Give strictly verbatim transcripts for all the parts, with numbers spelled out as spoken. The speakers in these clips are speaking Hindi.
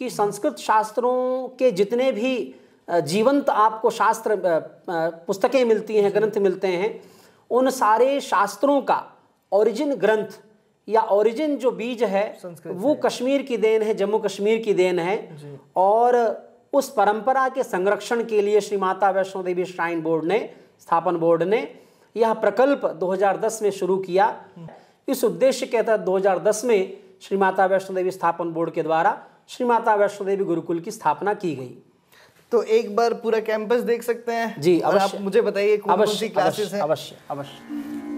कि संस्कृत शास्त्रों के जितने भी जीवंत आपको शास्त्र पुस्तकें मिलती हैं, ग्रंथ मिलते हैं, उन सारे शास्त्रों का ओरिजिन ग्रंथ या ओरिजिन जो बीज है वो कश्मीर की देन है, जम्मू कश्मीर की देन है। और उस परंपरा के संरक्षण के लिए श्री माता वैष्णो देवी श्राइन बोर्ड ने, स्थापन बोर्ड ने यह प्रकल्प दो हज़ार दस में शुरू किया। इस उद्देश्य के तहत दो हज़ार दस में श्री माता वैष्णो देवी स्थापन बोर्ड के द्वारा श्री माता वैष्णो देवी गुरुकुल की स्थापना की गई। तो एक बार पूरा कैंपस देख सकते हैं जी, अवश्य। आप मुझे बताइए कौन कौन सी क्लासेस हैं? अवश्य अवश्य।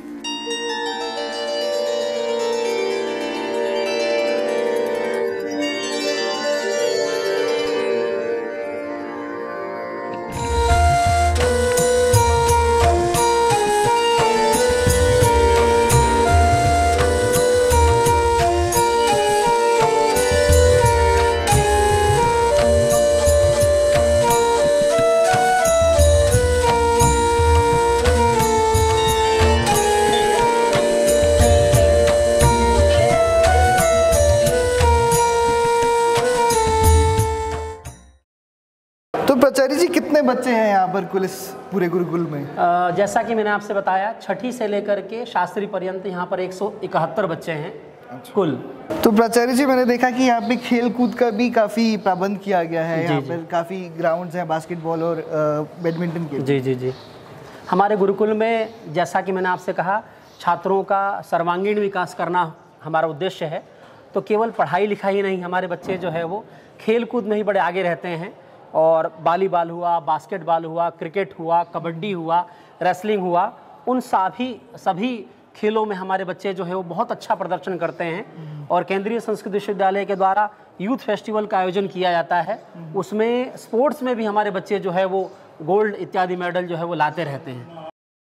प्राचार्य जी कितने बच्चे हैं यहाँ पर कुल इस पूरे गुरुकुल में? आ, जैसा कि मैंने आपसे बताया, छठी से लेकर के शास्त्री पर्यंत यहाँ पर एक सौ इकहत्तर बच्चे हैं। अच्छा। कुल। तो प्राचार्य जी मैंने देखा कि यहाँ पे खेल कूद का भी काफ़ी प्रबंध किया गया है। यहाँ पर काफ़ी ग्राउंड्स हैं बास्केटबॉल और बैडमिंटन के। जी जी जी। हमारे गुरुकुल में जैसा कि मैंने आपसे कहा, छात्रों का सर्वांगीण विकास करना हमारा उद्देश्य है। तो केवल पढ़ाई लिखाई नहीं, हमारे बच्चे जो है वो खेल कूद में ही बड़े आगे रहते हैं। और वॉलीबॉल हुआ, बास्केटबॉल हुआ, क्रिकेट हुआ, कबड्डी हुआ, रेसलिंग हुआ, उन सभी सभी खेलों में हमारे बच्चे जो है वो बहुत अच्छा प्रदर्शन करते हैं। और केंद्रीय संस्कृत विश्वविद्यालय के द्वारा यूथ फेस्टिवल का आयोजन किया जाता है। उसमें स्पोर्ट्स में भी हमारे बच्चे जो है वो गोल्ड इत्यादि मेडल जो है वो लाते रहते हैं।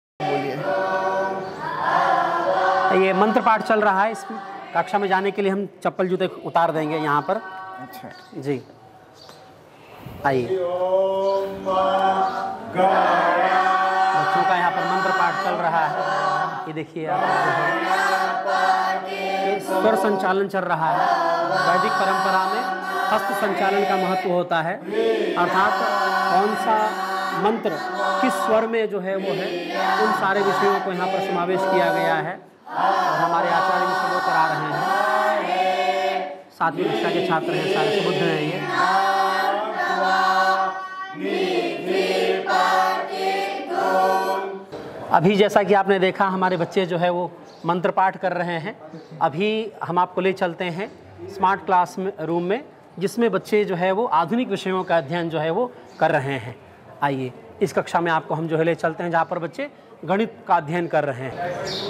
ये मंत्र पाठ चल रहा है। इस कक्षा में जाने के लिए हम चप्पल जूते उतार देंगे यहाँ पर। अच्छा जी, आइए। बच्चों का यहाँ पर मंत्र पाठ चल रहा है। ये देखिए आप, स्वर संचालन चल रहा है। वैदिक परंपरा में हस्त संचालन का महत्व होता है, अर्थात कौन सा मंत्र किस स्वर में जो है वो है, उन सारे विषयों को यहाँ पर समावेश किया गया है। और हमारे आचार्य भी सब करा रहे हैं। सातवीं कक्षा के छात्र हैं, सारे सुबुद्ध हैं ये। अभी जैसा कि आपने देखा, हमारे बच्चे जो है वो मंत्र पाठ कर रहे हैं। अभी हम आपको ले चलते हैं स्मार्ट क्लास में रूम में, जिसमें बच्चे जो है वो आधुनिक विषयों का अध्ययन जो है वो कर रहे हैं। आइए, इस कक्षा में आपको हम जो है ले चलते हैं, जहाँ पर बच्चे गणित का अध्ययन कर रहे हैं।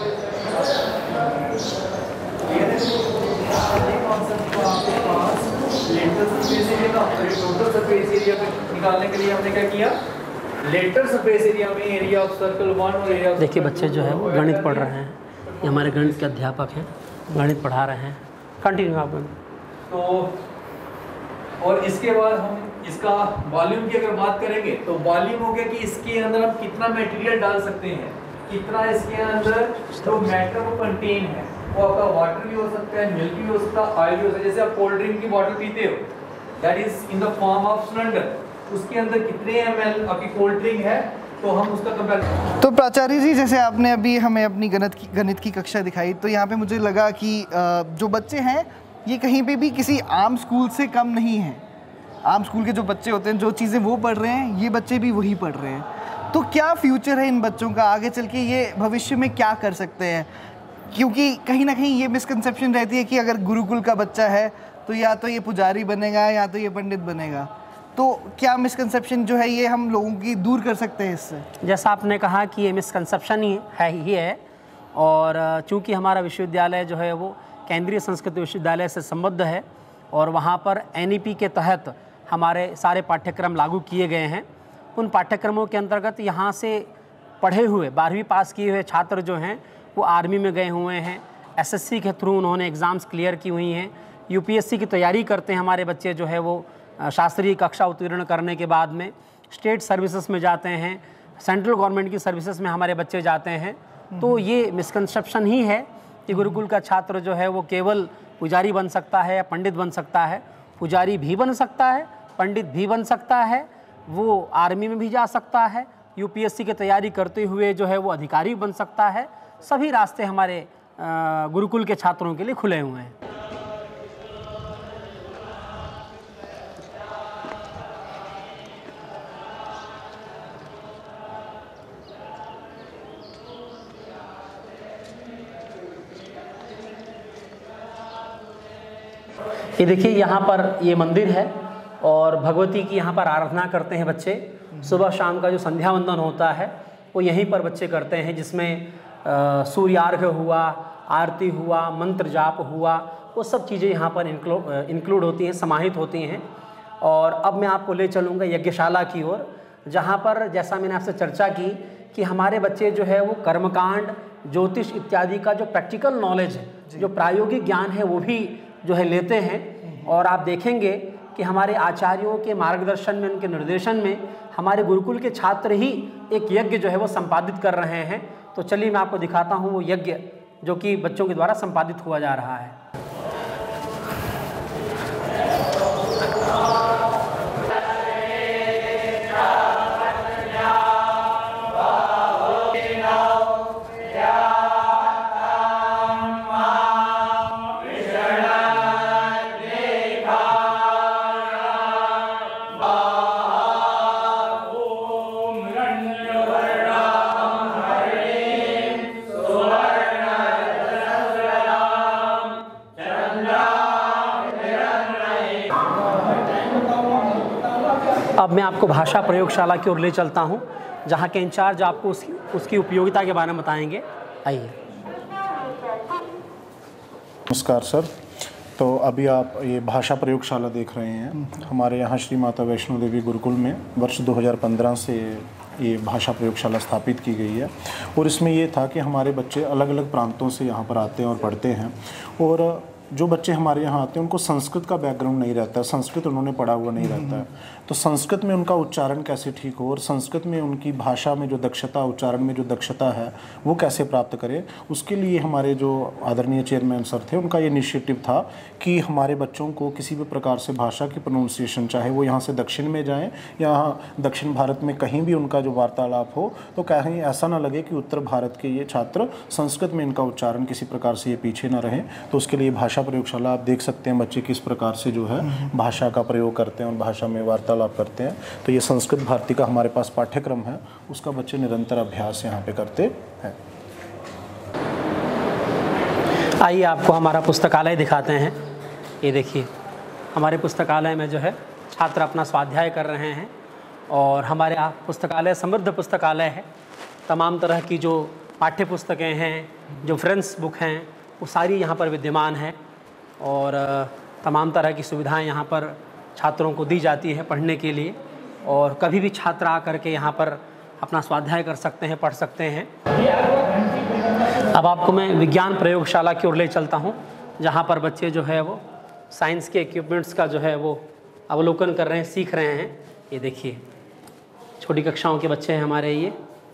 निकालने के लिए हमने क्या किया, लेटर सरफेस एरिया में एरिया ऑफ सर्कल वन और एरिया। देखिए बच्चे जो है वो गणित पढ़ रहे हैं। ये हमारे गणित के अध्यापक हैं, गणित पढ़ा रहे हैं। कंटिन्यू आप। तो और इसके बाद हम इसका वॉल्यूम की अगर बात करेंगे तो वॉल्यूम हो गया कि इसके अंदर हम कितना मटेरियल डाल सकते हैं, कितना इसके अंदर जो मैटर वो कंटेन है। वो आपका वाटर भी हो सकता है, मिल्क भी हो सकता है, ऑयल भी हो सकता है। जैसे आप कोल्ड ड्रिंक की बॉटल पीते हो, that is in the form of cylinder. उसके अंदर कितने एम एल आपकी कोल्ड ड्रिंक है, तो हम उसका कंपेयर। तो प्राचार्य जी, जैसे आपने अभी हमें अपनी गणित की गणित की कक्षा दिखाई, तो यहाँ पे मुझे लगा कि जो बच्चे हैं ये कहीं पे भी किसी आम स्कूल से कम नहीं हैं। आम स्कूल के जो बच्चे होते हैं, जो चीज़ें वो पढ़ रहे हैं, ये बच्चे भी वही पढ़ रहे हैं। तो क्या फ्यूचर है इन बच्चों का, आगे चल के ये भविष्य में क्या कर सकते हैं? क्योंकि कहीं ना कहीं ये मिसकंसेप्शन रहती है कि अगर गुरुकुल का बच्चा है तो या तो ये पुजारी बनेगा या तो ये पंडित बनेगा। तो क्या मिसकंसेप्शन जो है ये हम लोगों की दूर कर सकते हैं इससे? जैसा आपने कहा कि ये मिसकंसेप्शन ही है ही है। और चूंकि हमारा विश्वविद्यालय जो है वो केंद्रीय संस्कृत विश्वविद्यालय से संबद्ध है और वहाँ पर एन ई पी के तहत हमारे सारे पाठ्यक्रम लागू किए गए हैं। उन पाठ्यक्रमों के अंतर्गत यहाँ से पढ़े हुए बारहवीं पास किए हुए छात्र जो हैं वो आर्मी में गए हुए हैं, एस एस सी के थ्रू उन्होंने एग्ज़ाम्स क्लियर की हुई हैं, यू पी एस सी की तैयारी करते हैं हमारे बच्चे जो है वो। शास्त्रीय कक्षा उत्तीर्ण करने के बाद में स्टेट सर्विसेज में जाते हैं, सेंट्रल गवर्नमेंट की सर्विसेज में हमारे बच्चे जाते हैं। तो ये मिसकंसेप्शन ही है कि गुरुकुल का छात्र जो है वो केवल पुजारी बन सकता है या पंडित बन सकता है। पुजारी भी बन सकता है, पंडित भी बन सकता है, वो आर्मी में भी जा सकता है, यूपीएससी की तैयारी करते हुए जो है वो अधिकारी बन सकता है। सभी रास्ते हमारे अ, गुरुकुल के छात्रों के लिए खुले हुए हैं। ये देखिए यहाँ पर ये मंदिर है और भगवती की यहाँ पर आराधना करते हैं बच्चे। सुबह शाम का जो संध्या वंदन होता है वो यहीं पर बच्चे करते हैं, जिसमें सूर्यार्घ्य हुआ, आरती हुआ, मंत्र जाप हुआ, वो सब चीज़ें यहाँ पर इंक्लूड इंक्लूड होती हैं, समाहित होती हैं। और अब मैं आपको ले चलूँगा यज्ञशाला की ओर, जहाँ पर जैसा मैंने आपसे चर्चा की कि हमारे बच्चे जो है वो कर्मकांड, ज्योतिष इत्यादि का जो प्रैक्टिकल नॉलेज है, जो प्रायोगिक ज्ञान है, वो भी जो है लेते हैं। और आप देखेंगे कि हमारे आचार्यों के मार्गदर्शन में, उनके निर्देशन में हमारे गुरुकुल के छात्र ही एक यज्ञ जो है वो संपादित कर रहे हैं। तो चलिए मैं आपको दिखाता हूँ वो यज्ञ जो कि बच्चों के द्वारा संपादित हुआ जा रहा है। अब मैं आपको भाषा प्रयोगशाला की ओर ले चलता हूं, जहां के इंचार्ज आपको उसकी उसकी उपयोगिता के बारे में बताएंगे। आइए। नमस्कार सर। तो अभी आप ये भाषा प्रयोगशाला देख रहे हैं। हमारे यहाँ श्री माता वैष्णो देवी गुरुकुल में वर्ष दो हज़ार पंद्रह से ये भाषा प्रयोगशाला स्थापित की गई है। और इसमें ये था कि हमारे बच्चे अलग अलग प्रांतों से यहाँ पर आते हैं और पढ़ते हैं। और जो बच्चे हमारे यहाँ आते हैं उनको संस्कृत का बैकग्राउंड नहीं रहता है, संस्कृत उन्होंने पढ़ा हुआ नहीं रहता है। तो संस्कृत में उनका उच्चारण कैसे ठीक हो और संस्कृत में उनकी भाषा में जो दक्षता, उच्चारण में जो दक्षता है वो कैसे प्राप्त करें, उसके लिए हमारे जो आदरणीय चेयरमैन सर थे, उनका ये इनिशिएटिव था कि हमारे बच्चों को किसी भी प्रकार से भाषा की प्रोनाउंसिएशन, चाहे वो यहाँ से दक्षिण में जाएँ या दक्षिण भारत में कहीं भी उनका जो वार्तालाप हो, तो कहीं ऐसा ना लगे कि उत्तर भारत के ये छात्र संस्कृत में इनका उच्चारण किसी प्रकार से ये पीछे ना रहें। तो उसके लिए भाषा प्रयोगशाला आप देख सकते हैं बच्चे किस प्रकार से जो है भाषा का प्रयोग करते हैं और भाषा में वार्तालाप करते हैं। तो ये संस्कृत भारती का हमारे पास पाठ्यक्रम है, उसका बच्चे निरंतर अभ्यास यहाँ पे करते हैं। आइए आपको हमारा पुस्तकालय दिखाते हैं। ये देखिए हमारे पुस्तकालय में जो है छात्र अपना स्वाध्याय कर रहे हैं और हमारे पुस्तकालय समृद्ध पुस्तकालय है। तमाम तरह की जो पाठ्य पुस्तकें हैं, जो फ्रेंड्स बुक हैं, वो सारी यहाँ पर विद्यमान है और तमाम तरह की सुविधाएं यहाँ पर छात्रों को दी जाती है पढ़ने के लिए। और कभी भी छात्र आकर के यहाँ पर अपना स्वाध्याय कर सकते हैं, पढ़ सकते हैं। अब आपको मैं विज्ञान प्रयोगशाला की ओर ले चलता हूँ, जहाँ पर बच्चे जो है वो साइंस के इक्विपमेंट्स का जो है वो अवलोकन कर रहे हैं, सीख रहे हैं। ये देखिए छोटी कक्षाओं के बच्चे हैं हमारे। ये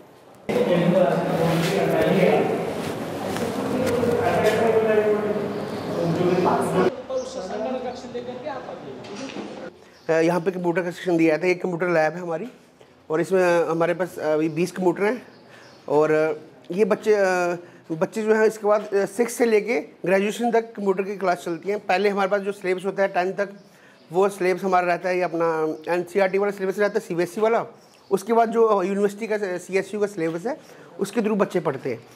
यहाँ पे कंप्यूटर का सेक्शन दिया था। एक कंप्यूटर लैब है हमारी और इसमें हमारे पास अभी बीस कंप्यूटर हैं। और ये बच्चे बच्चे जो हैं इसके बाद सिक्स से लेके ग्रेजुएशन तक कंप्यूटर की क्लास चलती हैं। पहले हमारे पास जो सिलेबस होता है टेंथ तक, वो सिलेबस हमारा रहता है, ये अपना N C E R T वाला सिलेबस रहता है, सी बी एस ई वाला। उसके बाद जो यूनिवर्सिटी का सी एस यू का सिलेबस है उसके थ्रू बच्चे पढ़ते हैं।